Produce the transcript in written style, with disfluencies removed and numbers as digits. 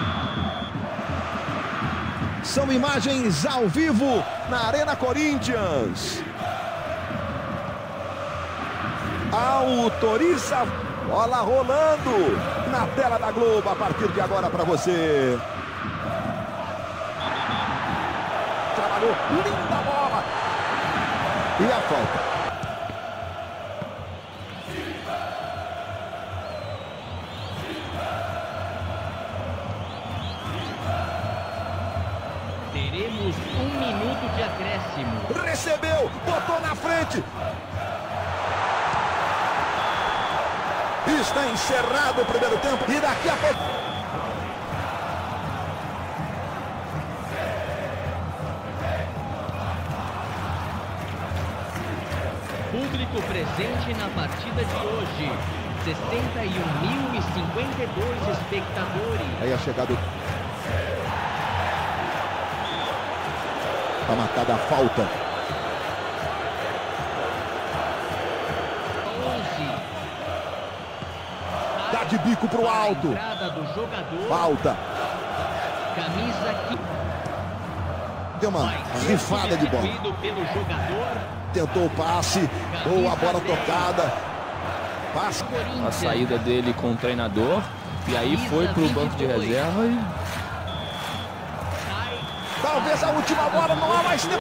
São imagens ao vivo na Arena Corinthians. Autoriza, bola rolando na tela da Globo a partir de agora para você. Trabalhou, linda bola. E a falta. Teremos 1 minuto de acréscimo. Recebeu, botou na frente. Está encerrado o primeiro tempo e daqui a pouco... Público presente na partida de hoje. 61.052 espectadores. Aí a chegada... Está marcada a falta. 11. Dá de bico pro alto. Entrada do jogador. Falta. Camisa que Deu uma rifada de bola. pelo jogador. Tentou o passe. Boa bola tocada. Passe. A saída dele com o treinador. E aí foi pro banco de reserva e... Talvez a última bola, não há mais tempo.